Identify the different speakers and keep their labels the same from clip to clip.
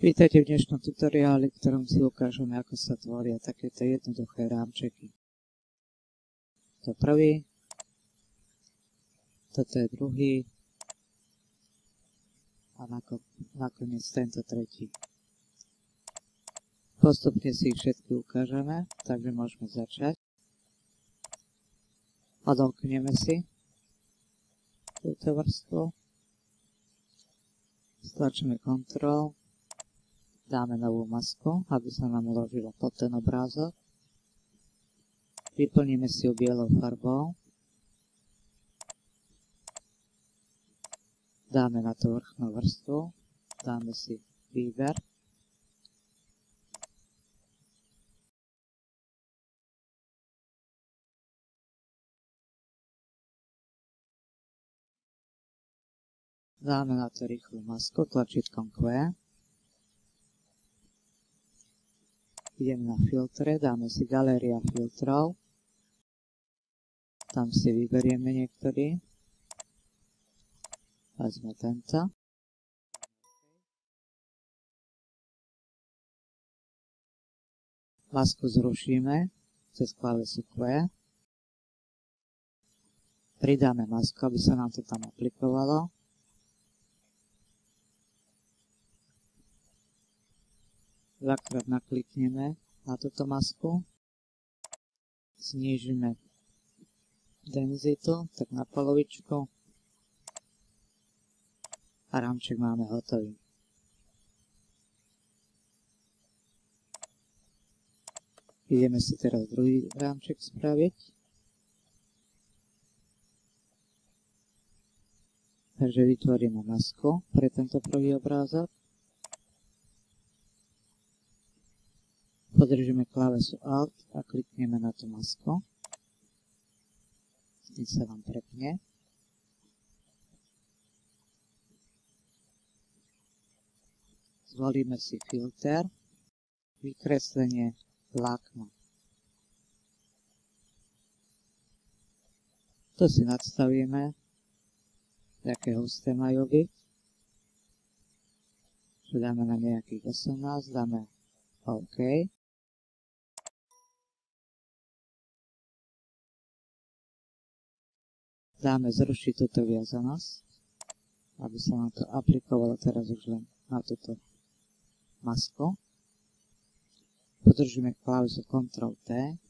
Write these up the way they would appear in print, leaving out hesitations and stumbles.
Speaker 1: Vítajte v dnešnom tutoriáli, v ktorom si ukážeme, ako sa tvoria takéto jednoduché rámčeky. To prvý, toto je druhý a nakoniec tento tretí. Postupne si ich všetky ukážeme, takže môžeme začať. Odomkneme si túto vrstvu, stlačíme Ctrl, dáme novú masku, aby sa nám uložila pod ten obrázok. Vyplníme si ju bielou farbou. Dáme na tú vrchnú vrstvu. Dáme si výber. Dáme na to rýchlu masku tlačítkom Q. Ideme na filtre, dáme si galéria filtrov. Tam si vyberieme niektorý. Vezme tento. Masku zrušíme cez klávesu Q. Pridáme masku, aby sa nám to tam aplikovalo. Dvakrát naklikneme na túto masku, znížime denzitu, tak na polovičku a rámček máme hotový. Ideme si teraz druhý rámček spraviť. Takže vytvoríme masku pre tento prvý obrázok. Podržíme klávesu Alt a klikneme na tú masku. Tým sa vám prepne. Zvolíme si filter, vykreslenie vlákna. To si nadstavíme, aké husté majú byť. Dáme na nejakých 18, dáme OK. Dáme zrušiť túto viazanosť, aby sa nám to aplikovalo teraz už len na túto masku. Podržíme klávesu Ctrl T,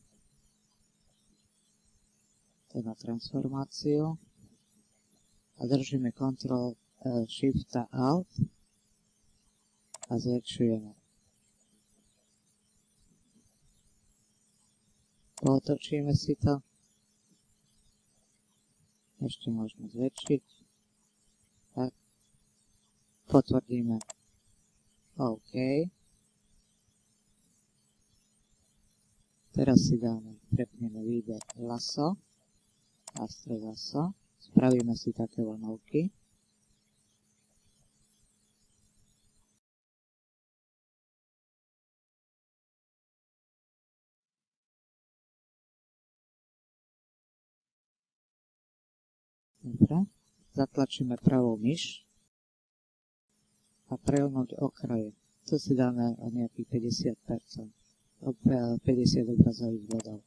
Speaker 1: to je na transformáciu, a držíme Ctrl Shift a Alt a zväčšujeme. Otočíme si to. Ešte môžeme zväčšiť. Tak. Potvrdíme OK. Teraz si prepneme výber laso. Nástroj laso. Spravíme si také vlnovky. Dobre, zatlačíme pravou myš a preľnúť okraje. Tu si dáme o nejakých 50%, 50 obrazových bodov.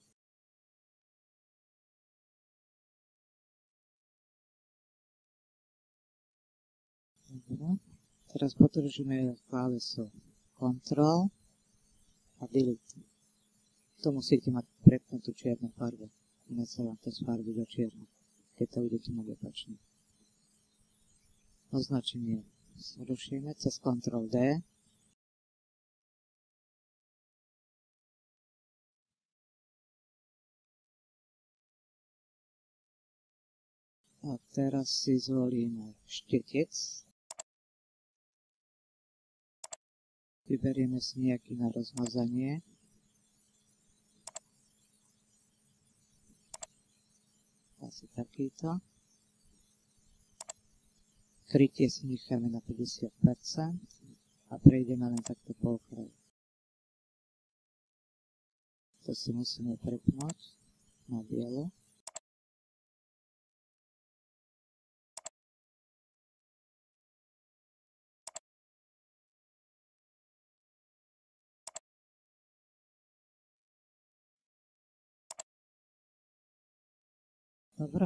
Speaker 1: Dobre, teraz podržíme klávesu Ctrl a Delete. Tu musíte mať prepnutú čiernu farbu, ináč sa vám to sfarbí do čierna, keď to budete mať opačne. Označenie zrušíme cez Ctrl D. A teraz si zvolíme štetec. Vyberieme si nejaký na rozmazanie. Asi takýto. Krytie si necháme na 50% a prejdeme len takto po okraji. To si musíme prepnúť na bielo. Dobre.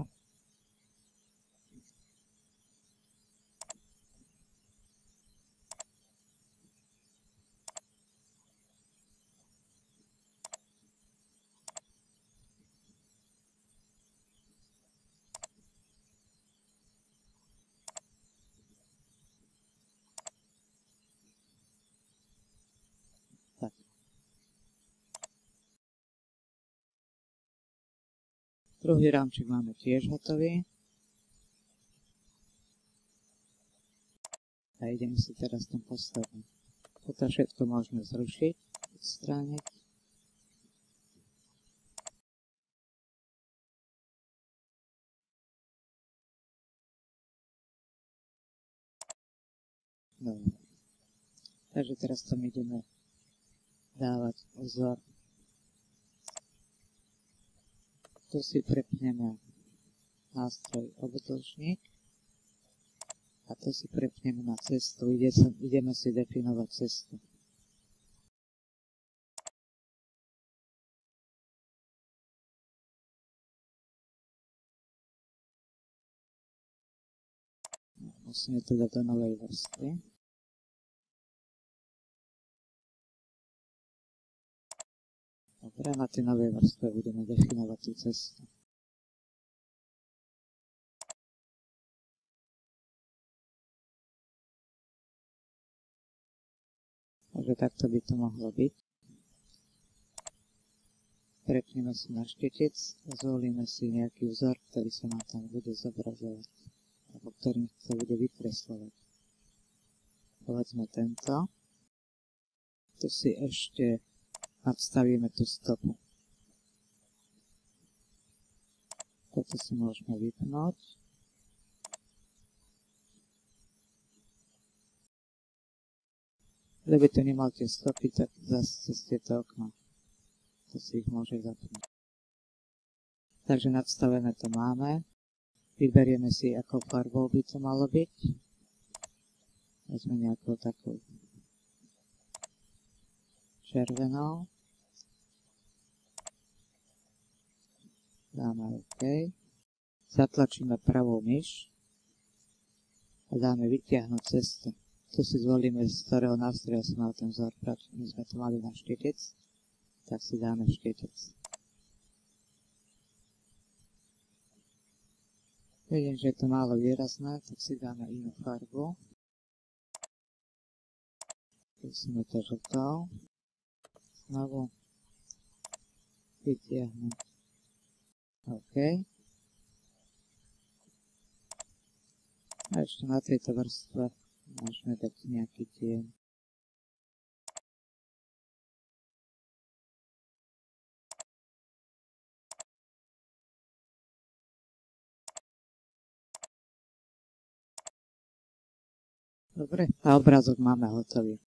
Speaker 1: Tak. Druhý rámček máme tiež hotový. A ideme si teraz ten posledný. Toto všetko môžeme zrušiť, odstrániť. Dobre. Takže teraz tam ideme dávať vzor. Tu si prepneme nástroj obdĺžnik a tu si prepneme na cestu. Ideme si definovať cestu. Musíme to dať do novej vrstvy. Dobre, na tej novej vrstve budeme definovať tú cestu. Takže takto by to mohlo byť. Prepneme si na štetec a zvolíme si nejaký vzor, ktorý sa nám tam bude zobrazovať, alebo ktorým sa bude vykreslovať. Povedzme tento. Tu si ešte nadstavíme tú stopu. Toto si môžeme vypnúť. Keby tu nemal tie stopy, tak zase cez tieto okna. To si ich môže zapnúť. Takže nadstavené to máme. Vyberieme si, akou farbou by to malo byť. Vezme nejakou takou červenou. Dáme OK. Zatlačíme pravou myš a dáme vytiahnuť cestu. Tu si zvolíme, z ktorého nástroja sa mal ten vzor brať. My sme to mali na štetec, tak si dáme štetec. Vidím, že je to málo výrazné, tak si dáme inú farbu. Musíme to žltou. Znovu vytiahnuť. OK. A ešte na tejto vrstve môžeme dať nejaký tieň. Dobre, a obrázok máme hotový.